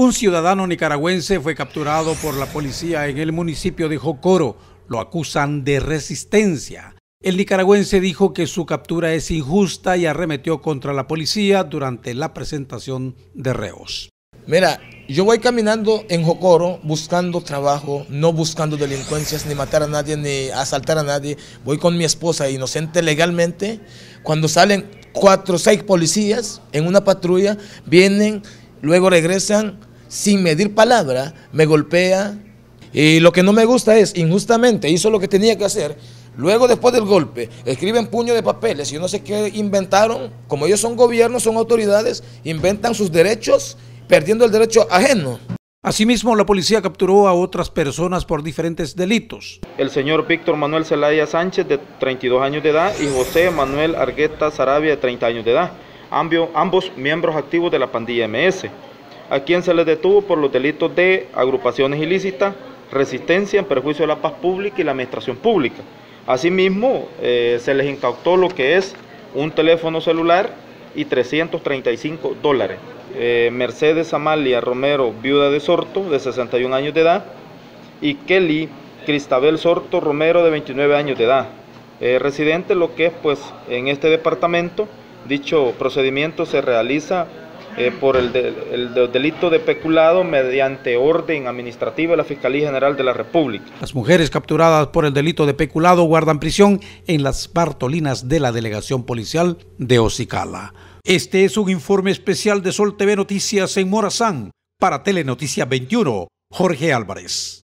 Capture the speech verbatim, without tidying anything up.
Un ciudadano nicaragüense fue capturado por la policía en el municipio de Jocoro. Lo acusan de resistencia. El nicaragüense dijo que su captura es injusta y arremetió contra la policía durante la presentación de reos. Mira, yo voy caminando en Jocoro buscando trabajo, no buscando delincuencias, ni matar a nadie, ni asaltar a nadie. Voy con mi esposa inocente legalmente. Cuando salen cuatro o seis policías en una patrulla, vienen, luego regresan sin medir palabra, me golpea. Y lo que no me gusta es, injustamente, hizo lo que tenía que hacer. Luego, después del golpe, escriben puño de papeles. Yo no sé qué inventaron. Como ellos son gobiernos, son autoridades, inventan sus derechos, perdiendo el derecho ajeno. Asimismo, la policía capturó a otras personas por diferentes delitos. El señor Víctor Manuel Zelaya Sánchez, de treinta y dos años de edad, y José Manuel Argueta Sarabia, de treinta años de edad, ambos, ambos miembros activos de la pandilla M S, a quien se les detuvo por los delitos de agrupaciones ilícitas, resistencia en perjuicio de la paz pública y la administración pública. Asimismo, eh, se les incautó lo que es un teléfono celular y trescientos treinta y cinco dólares. Eh, Mercedes Amalia Romero, viuda de Sorto, de sesenta y un años de edad, y Kelly Cristabel Sorto Romero, de veintinueve años de edad, eh, residente lo que es pues en este departamento. Dicho procedimiento se realiza eh, por el, de, el de, delito de peculado mediante orden administrativa de la Fiscalía General de la República. Las mujeres capturadas por el delito de peculado guardan prisión en las Bartolinas de la Delegación Policial de Ocicala. Este es un informe especial de Sol T V Noticias en Morazán. Para Telenoticia veintiuno, Jorge Álvarez.